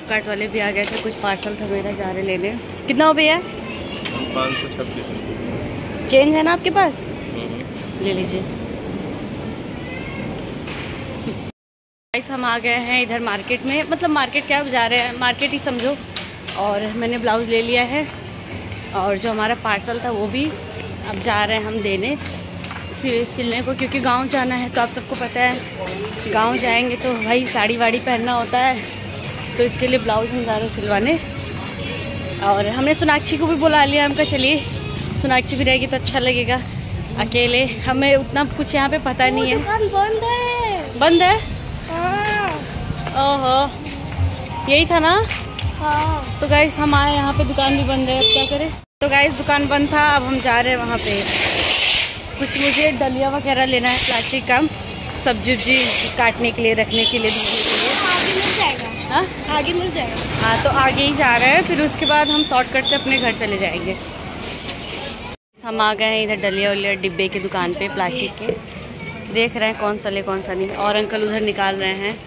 फ्लिपकार्ट वाले भी आ गए थे, कुछ पार्सल था मेरा, जा रहे लेने। कितना हो भैया? 526। चेंज है ना आपके पास? ले लीजिए। गाइस हम आ गए हैं इधर मार्केट में, मतलब मार्केट क्या जा रहे हैं, मार्केट ही समझो। और मैंने ब्लाउज़ ले लिया है और जो हमारा पार्सल था वो भी अब जा रहे हैं हम देने सिलने को, क्योंकि गांव जाना है। तो आप सबको पता है गांव जाएंगे तो भाई साड़ी वाड़ी पहनना होता है, तो इसके लिए ब्लाउज हम जा रहे हैं सिलवाने। और हमने सोनाक्षी को भी बुला लिया, हम कहा चलिए सोनाक्षी भी रहेगी तो अच्छा लगेगा। अकेले हमें उतना कुछ यहाँ पे पता नहीं है। दुकान बंद है। बंद है? हाँ। ओहो, यही था ना। हाँ। तो गाइस हम आए यहाँ पे, दुकान भी बंद है, अब क्या करें। तो गाइस दुकान बंद था, अब हम जा रहे हैं वहाँ पे। कुछ मुझे डलिया वगैरह लेना है, प्लास्टिक का, सब्जी उब्जी काटने के लिए, रखने के लिए, धोने के लिए। आगे मिल जाएगा। हाँ आगे मिल जाएगा। हाँ, तो आगे ही जा रहे हैं, फिर उसके बाद हम शॉर्टकट से अपने घर चले जाएंगे। हम आ गए हैं इधर डलिया वलिया डिब्बे की दुकान पे, प्लास्टिक के। देख रहे हैं कौन सा ले कौन सा नहीं, और अंकल उधर निकाल रहे हैं।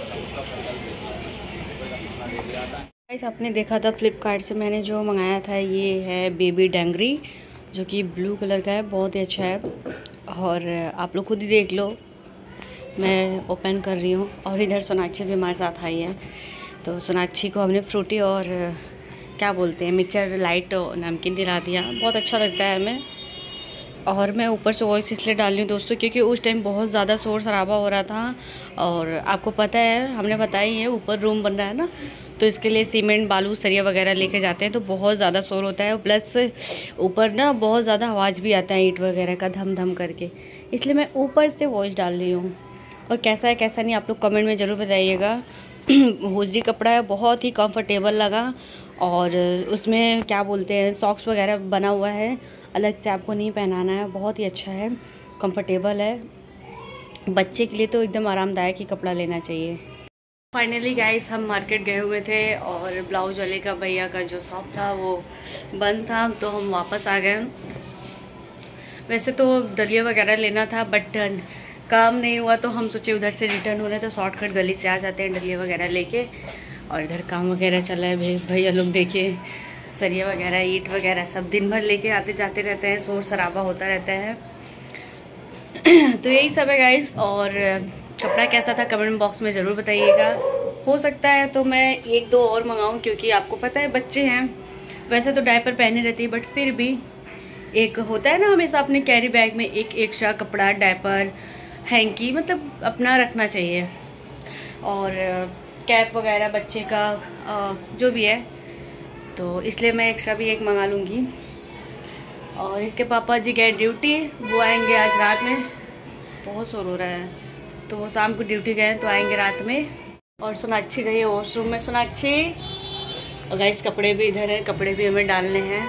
गाइस आपने देखा था फ्लिपकार्ट से मैंने जो मंगाया था, ये है बेबी डंगरी, जो कि ब्लू कलर का है, बहुत ही अच्छा है। और आप लोग खुद ही देख लो, मैं ओपन कर रही हूँ। और इधर सोनाक्षी भी हमारे साथ आई है, तो सोनाक्षी को हमने फ्रूटी और क्या बोलते हैं मिक्सचर लाइट नमकीन दिला दिया, बहुत अच्छा लगता है हमें। और मैं ऊपर से वॉइस इसलिए डाल रही हूँ दोस्तों, क्योंकि उस टाइम बहुत ज़्यादा शोर शराबा हो रहा था। और आपको पता है, हमने बताई है, ऊपर रूम बन रहा है ना, तो इसके लिए सीमेंट बालू सरिया वगैरह लेके जाते हैं, तो बहुत ज़्यादा शोर होता है। प्लस ऊपर ना बहुत ज़्यादा आवाज़ भी आता है ईंट वगैरह का धम धम करके, इसलिए मैं ऊपर से वॉइस डाल रही हूँ। और कैसा है कैसा नहीं आप लोग कमेंट में ज़रूर बताइएगा। हुजरी कपड़ा है, बहुत ही कंफर्टेबल लगा। और उसमें क्या बोलते हैं सॉक्स वगैरह बना हुआ है, अलग से आपको नहीं पहनाना है, बहुत ही अच्छा है, कंफर्टेबल है। बच्चे के लिए तो एकदम आरामदायक ही कपड़ा लेना चाहिए। फाइनली गाइस हम मार्केट गए हुए थे और ब्लाउज वाले का भैया का जो शॉप था वो बंद था, तो हम वापस आ गए। वैसे तो डलिया वगैरह लेना था, बट काम नहीं हुआ, तो हम सोचे उधर से रिटर्न हो रहे, तो शॉर्टकट गली से आ जाते हैं डलिया वगैरह लेके। और इधर काम वगैरह चला है, भैया लोग देखिए सरिया वगैरह ईंट वगैरह सब दिन भर लेके आते जाते रहते हैं, शोर शराबा होता रहता है। तो यही सब है गाइस। और कपड़ा कैसा था कमेंट बॉक्स में ज़रूर बताइएगा। हो सकता है तो मैं एक दो और मंगाऊं, क्योंकि आपको पता है बच्चे हैं, वैसे तो डायपर पहने रहती है, बट फिर भी एक होता है ना हमेशा अपने कैरी बैग में एक एक्स्ट्रा कपड़ा, डायपर, हैंकी, मतलब अपना रखना चाहिए। और कैप वगैरह बच्चे का जो भी है, तो इसलिए मैं एक्स्ट्रा भी एक मंगा लूँगी। और इसके पापा जी गए ड्यूटी, वो आएंगे आज रात में, बहुत शोर हो रहा है, तो वो शाम को ड्यूटी गए तो आएंगे रात में। और सोनाक्षी गई है वॉशरूम में। सोनाक्षी, और गाइस कपड़े भी इधर है, कपड़े भी हमें डालने हैं,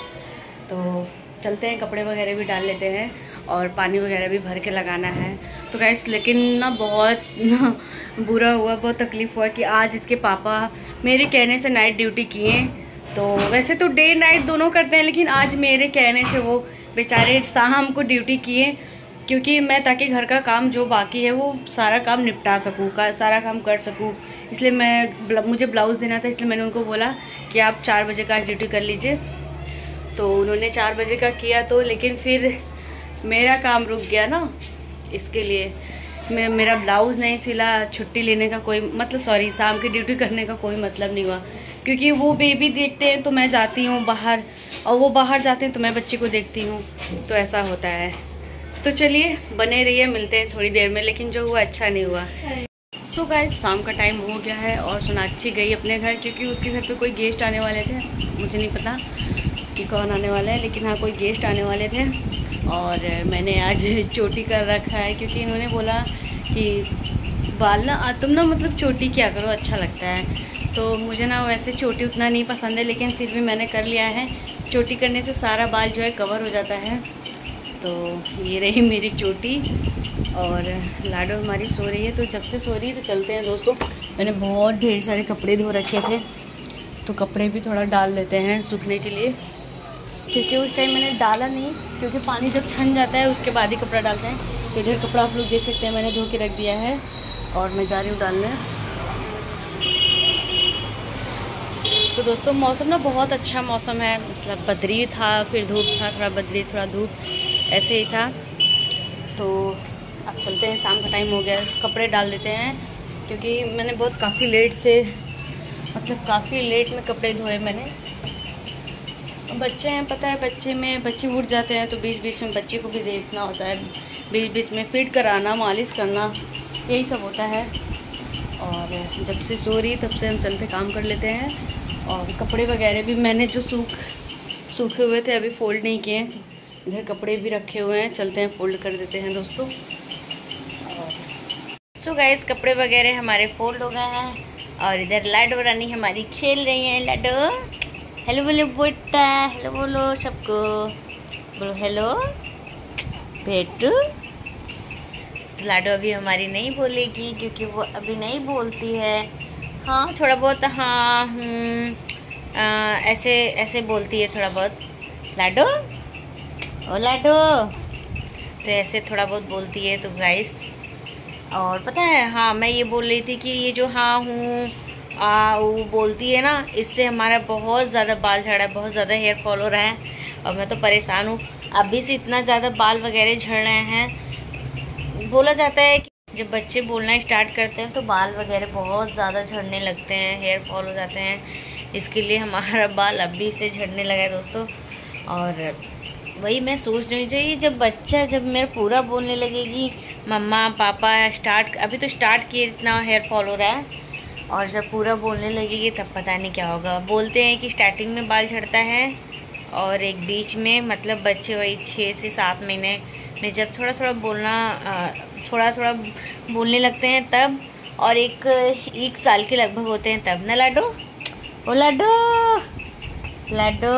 तो चलते हैं कपड़े वगैरह भी डाल लेते हैं, और पानी वगैरह भी भर के लगाना है। तो गाइस लेकिन ना बहुत बुरा हुआ, बहुत तकलीफ़ हुआ कि आज इसके पापा मेरे कहने से नाइट ड्यूटी किए। तो वैसे तो डे नाइट दोनों करते हैं, लेकिन आज मेरे कहने से वो बेचारे शाम को ड्यूटी किए, क्योंकि मैं ताकि घर का काम जो बाकी है वो सारा काम निपटा सकूँ, सारा काम कर सकूँ। इसलिए मुझे ब्लाउज़ देना था, इसलिए मैंने उनको बोला कि आप 4 बजे का आज ड्यूटी कर लीजिए। तो उन्होंने 4 बजे का किया, तो लेकिन फिर मेरा काम रुक गया ना, इसके लिए मेरा ब्लाउज़ नहीं सिला। छुट्टी लेने का कोई मतलब, सॉरी, शाम की ड्यूटी करने का कोई मतलब नहीं हुआ, क्योंकि वो बेबी देखते हैं तो मैं जाती हूँ बाहर, और वो बाहर जाते हैं तो मैं बच्चे को देखती हूँ, तो ऐसा होता है। तो चलिए बने रहिए, मिलते हैं थोड़ी देर में। लेकिन जो हुआ अच्छा नहीं हुआ। सो गाइस शाम का टाइम हो गया है और सोनाक्षी गई अपने घर, क्योंकि उसके घर पे कोई गेस्ट आने वाले थे। मुझे नहीं पता कि कौन आने वाला है, लेकिन हाँ कोई गेस्ट आने वाले थे। और मैंने आज चोटी कर रखा है, क्योंकि इन्होंने बोला कि बाल ना तुम ना मतलब चोटी किया करो, अच्छा लगता है। तो मुझे ना वैसे चोटी उतना नहीं पसंद है, लेकिन फिर भी मैंने कर लिया है। चोटी करने से सारा बाल जो है कवर हो जाता है। तो ये रही मेरी चोटी, और लाडो हमारी सो रही है। तो जब से सो रही है तो चलते हैं दोस्तों। मैंने बहुत ढेर सारे कपड़े धो रखे थे, तो कपड़े भी थोड़ा डाल लेते हैं सूखने के लिए, क्योंकि उस टाइम मैंने डाला नहीं, क्योंकि पानी जब ठंड जाता है उसके बाद ही कपड़ा डालते हैं। तो इधर कपड़ा आप लोग देख सकते हैं, मैंने धो के रख दिया है और मैं जा रही हूँ डालने। तो दोस्तों मौसम ना बहुत अच्छा मौसम है, मतलब बदरी था फिर धूप था, थोड़ा बदरी थोड़ा धूप ऐसे ही था। तो अब चलते हैं, शाम का टाइम हो गया, कपड़े डाल देते हैं क्योंकि मैंने बहुत काफ़ी लेट में कपड़े धोए मैंने। बच्चे हैं, पता है बच्चे उठ जाते हैं तो बीच बीच में बच्चे को भी देखना होता है, बीच बीच में फीड कराना, मालिश करना, यही सब होता है। और जब से सो रही तब से हम चलते काम कर लेते हैं। और कपड़े वगैरह भी मैंने जो सूखे हुए थे अभी फ़ोल्ड नहीं किए, इधर कपड़े भी रखे हुए हैं, चलते हैं फ़ोल्ड कर देते हैं दोस्तों। और सो गाइस कपड़े वगैरह हमारे फ़ोल्ड हो गए हैं और इधर लाडो रानी हमारी खेल रही हैं। लाडो हेलो बोलो बेटा, हेलो बोलो सबको, बोलो हेलो बेटू। लाडो अभी हमारी नहीं बोलेगी क्योंकि वो अभी नहीं बोलती है। हाँ थोड़ा बहुत हाँ ऐसे ऐसे बोलती है थोड़ा बहुत। लाडो ओ लाडो, तो ऐसे थोड़ा बहुत बोलती है। तो गाइस और पता है, हाँ मैं ये बोल रही थी कि ये जो हाँ हूँ वो बोलती है ना, इससे हमारा बहुत ज़्यादा बाल झड़ा है, बहुत ज़्यादा हेयर फॉल हो रहा है और मैं तो परेशान हूँ। अभी से इतना ज़्यादा बाल वगैरह झड़ रहे हैं। बोला जाता है कि जब बच्चे बोलना स्टार्ट करते हैं तो बाल वगैरह बहुत ज़्यादा झड़ने लगते हैं, हेयर फॉल हो जाते हैं। इसके लिए हमारा बाल अभी से झड़ने लगा है दोस्तों। और वही मैं सोच रही थी, जब मेरा पूरा बोलने लगेगी मम्मा पापा अभी तो स्टार्ट किए, इतना हेयर फॉल हो रहा है, और जब पूरा बोलने लगेगी तब पता नहीं क्या होगा। बोलते हैं कि स्टार्टिंग में बाल झड़ता है और एक बीच में, मतलब बच्चे वही 6 से 7 महीने में जब थोड़ा थोड़ा बोलने लगते हैं तब, और एक साल के लगभग होते हैं तब ना लाडो। ओ लाडो लाडो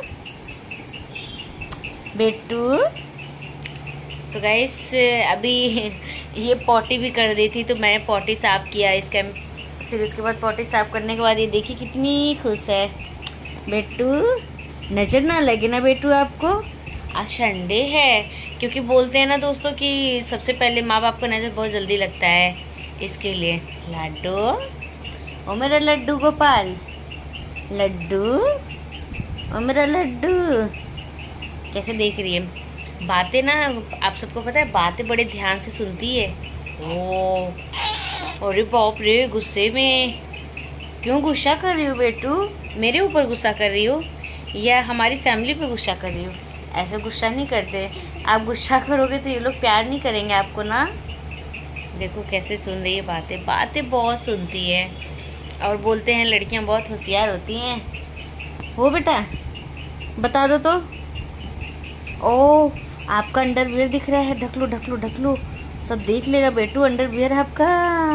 बेटू। तो गाइस अभी ये पॉटी भी कर दी थी तो मैंने पॉटी साफ किया इसका, फिर उसके बाद पॉटी साफ करने के बाद ये देखिए कितनी खुश है। बेटू नज़र ना लगे ना बेटू आपको, आज संडे है, क्योंकि बोलते हैं ना दोस्तों कि सबसे पहले माँ बाप को नज़र बहुत जल्दी लगता है, इसके लिए। लाडो ओ मेरा लड्डू गोपाल, लड्डू ओ मेरा लड्डू, कैसे देख रही है। बातें ना आप सबको पता है, बातें बड़े ध्यान से सुनती है। ओ अरे बाप रे, गुस्से में क्यों गुस्सा कर रही हो बेटू? मेरे ऊपर गुस्सा कर रही हो या हमारी फैमिली पे गुस्सा कर रही हो? ऐसे गुस्सा नहीं करते, आप गुस्सा करोगे तो ये लोग प्यार नहीं करेंगे आपको ना। देखो कैसे सुन रही है बातें बहुत सुनती है। और बोलते हैं लड़कियां बहुत होशियार होती हैं। वो बेटा बता दो तो। ओ आपका अंडरवियर दिख रहा है, ढक लो ढक लो ढक लो, सब देख लेगा बेटू अंडरवियर आपका।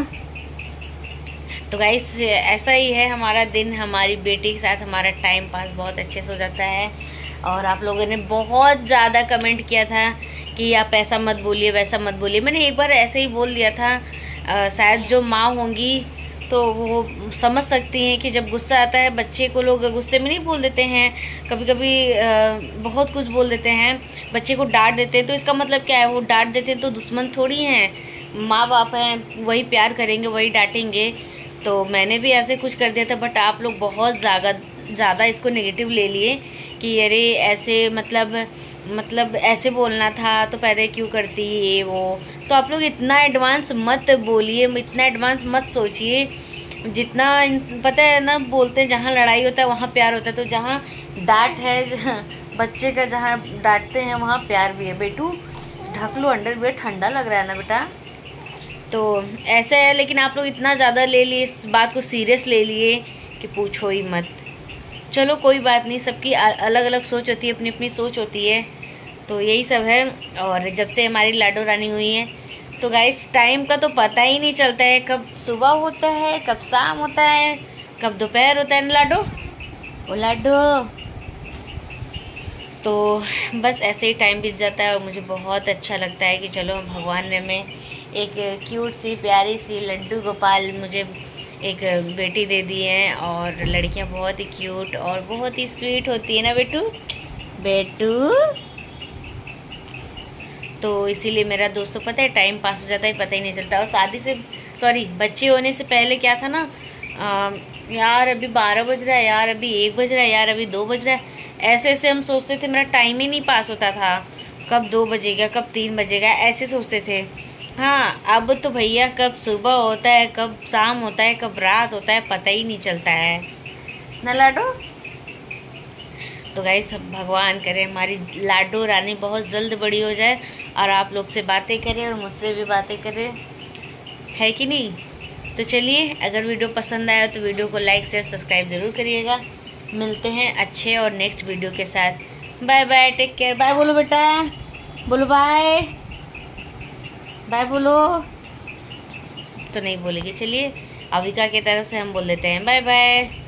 तो गाइस ऐसा ही है हमारा दिन, हमारी बेटी के साथ हमारा टाइम पास बहुत अच्छे से हो जाता है। और आप लोगों ने बहुत ज़्यादा कमेंट किया था कि आप ऐसा मत बोलिए वैसा मत बोलिए। मैंने एक बार ऐसे ही बोल दिया था, शायद जो माँ होंगी तो वो समझ सकती हैं कि जब गुस्सा आता है बच्चे को लोग गुस्से में नहीं बोल देते हैं, कभी कभी बहुत कुछ बोल देते हैं, बच्चे को डांट देते हैं। तो इसका मतलब क्या है, वो डांट देते हैं तो दुश्मन थोड़ी हैं, माँ बाप हैं, वही प्यार करेंगे वही डांटेंगे। तो मैंने भी ऐसे कुछ कर दिया था, बट आप लोग बहुत ज़्यादा इसको नेगेटिव ले लिए कि अरे ऐसे मतलब ऐसे बोलना था तो पहले क्यों करती ये वो। तो आप लोग इतना एडवांस मत बोलिए, इतना एडवांस मत सोचिए। जितना पता है ना, बोलते हैं जहाँ लड़ाई होता है वहाँ प्यार होता है, तो जहाँ डांट है बच्चे का, जहाँ डांटते हैं वहाँ प्यार भी है। बेटू ढक लो अंडरवियर, ठंडा लग रहा है ना बेटा। तो ऐसा है, लेकिन आप लोग इतना ज़्यादा ले लिए, इस बात को सीरियस ले लिए कि पूछो ही मत। चलो कोई बात नहीं, सबकी अलग अलग सोच होती है, अपनी अपनी सोच होती है। तो यही सब है। और जब से हमारी लाडो रानी हुई है तो गाइस टाइम का तो पता ही नहीं चलता है, कब सुबह होता है, कब शाम होता है, कब दोपहर होता है ना लाडो। ओ लाडो, तो बस ऐसे ही टाइम बीत जाता है और मुझे बहुत अच्छा लगता है कि चलो भगवान ने हमें एक क्यूट सी प्यारी सी लड्डू गोपाल मुझे एक बेटी दे दी है। और लड़कियां बहुत ही क्यूट और बहुत ही स्वीट होती है ना बेटू। तो इसीलिए मेरा दोस्तों पता है टाइम पास हो जाता है, पता ही नहीं चलता। और बच्चे होने से पहले क्या था ना, यार अभी 12 बज रहा है, यार अभी 1 बज रहा है, यार अभी 2 बज रहा है। ऐसे ऐसे हम सोचते थे, मेरा टाइम ही नहीं पास होता था। कब 2 बजेगा, कब 3 बजेगा, ऐसे सोचते थे। हाँ, अब तो भैया कब सुबह होता है, कब शाम होता है, कब रात होता है, पता ही नहीं चलता है ना लाडो। तो गाइस भगवान करे हमारी लाडो रानी बहुत जल्द बड़ी हो जाए और आप लोग से बातें करे और मुझसे भी बातें करे, है कि नहीं। तो चलिए, अगर वीडियो पसंद आया तो वीडियो को लाइक शेयर सब्सक्राइब ज़रूर करिएगा। मिलते हैं अच्छे और नेक्स्ट वीडियो के साथ। Bye bye, take care. Bye बोलो बेटा, बोलो बाय, बाय बोलो। तो नहीं बोलेगी, चलिए अविका की तरफ से हम बोल देते हैं बाय बाय।